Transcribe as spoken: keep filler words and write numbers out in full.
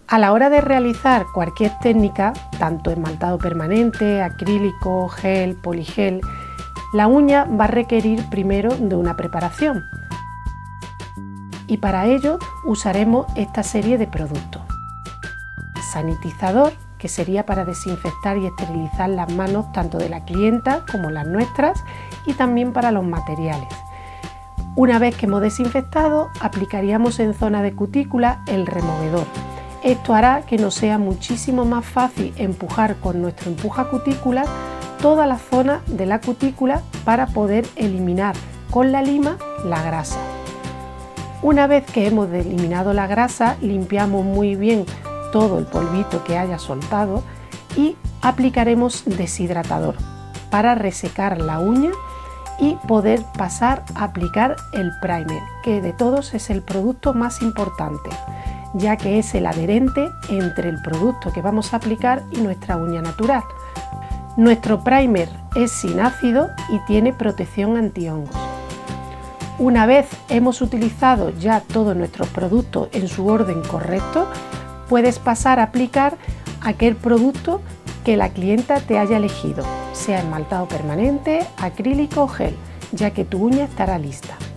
A la hora de realizar cualquier técnica, tanto esmaltado permanente, acrílico, gel, poligel, la uña va a requerir primero de una preparación. Y para ello usaremos esta serie de productos. Sanitizador, que sería para desinfectar y esterilizar las manos tanto de la clienta como las nuestras, y también para los materiales. Una vez que hemos desinfectado, aplicaríamos en zona de cutícula el removedor. Esto hará que nos sea muchísimo más fácil empujar con nuestro empuja cutícula toda la zona de la cutícula para poder eliminar con la lima la grasa. Una vez que hemos eliminado la grasa, limpiamos muy bien todo el polvito que haya soltado y aplicaremos deshidratador para resecar la uña y poder pasar a aplicar el primer, que de todos es el producto más importante, ya que es el adherente entre el producto que vamos a aplicar y nuestra uña natural. Nuestro primer es sin ácido y tiene protección antihongos. Una vez hemos utilizado ya todos nuestros productos en su orden correcto, puedes pasar a aplicar aquel producto que la clienta te haya elegido, sea esmaltado permanente, acrílico o gel, ya que tu uña estará lista.